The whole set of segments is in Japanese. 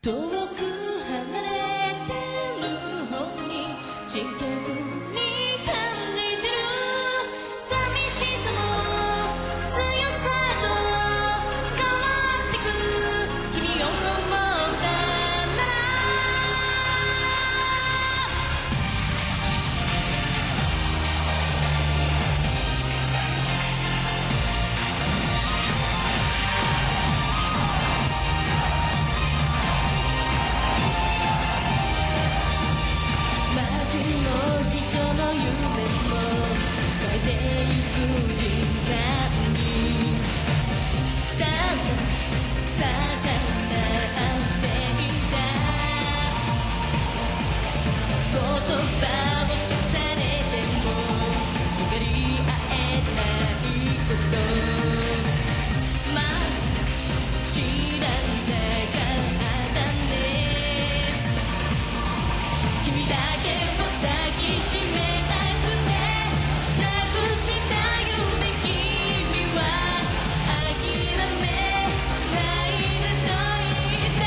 遠く離れてるほどに近くに感じてる寂しさも強さと変わってく君を思ったなら街の人の夢も変えてゆく時間にだんだん魚っていた言葉を重ねても分かり合えないことまだ知らんだからだね君だけを抱きしめたくてなくした夢君は諦めないでと言った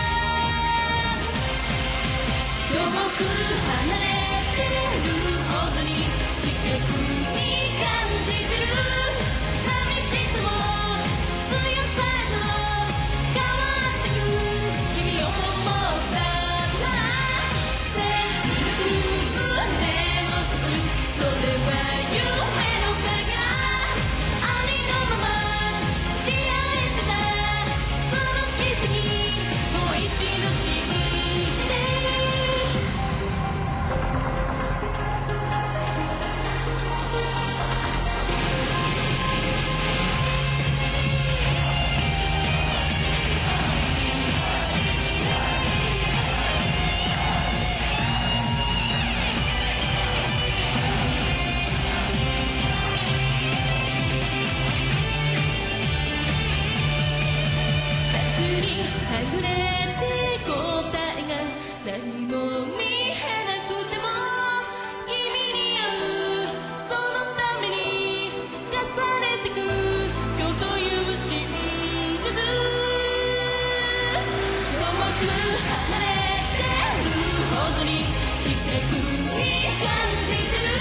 遠く離れてるほどに近くに感じてる寂しさも強さと変わってく君を思ったな切なく胸を刺すそれは夢の影ありのまま出会えてたその奇跡もう一度信じてにはぐれて答えが何も見えなくても君に会うそのために重ねてく今日という真実遠く離れてるほどに近くに感じてる